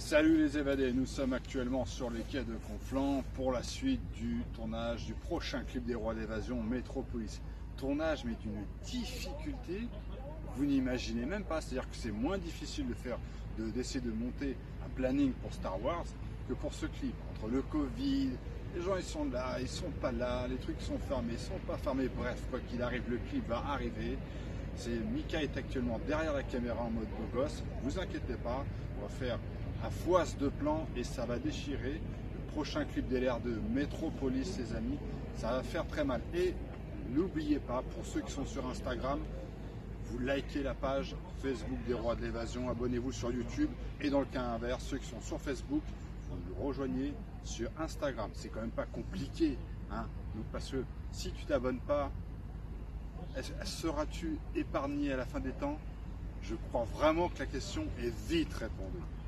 Salut les évadés, nous sommes actuellement sur les quais de Conflans pour la suite du tournage du prochain clip des Rois d'Évasion, Metropolis. Tournage mais d'une difficulté, vous n'imaginez même pas, c'est-à-dire que c'est moins difficile de faire, d'essayer de monter un planning pour Star Wars que pour ce clip. Entre le Covid, les gens ils sont là, ils sont pas là, les trucs sont fermés, ils sont pas fermés, bref, quoi qu'il arrive, le clip va arriver. Mika est actuellement derrière la caméra en mode beau gosse, vous inquiétez pas, on va faire à foisse de plans et ça va déchirer. Le prochain clip d'LR2 Metropolis, les amis, ça va faire très mal. Et n'oubliez pas, pour ceux qui sont sur Instagram, vous likez la page Facebook des Rois de l'Évasion, abonnez-vous sur YouTube, et dans le cas inverse, ceux qui sont sur Facebook, vous nous rejoignez sur Instagram. C'est quand même pas compliqué, hein, donc parce que si tu t'abonnes pas, seras-tu épargné à la fin des temps? Je crois vraiment que la question est vite répondue.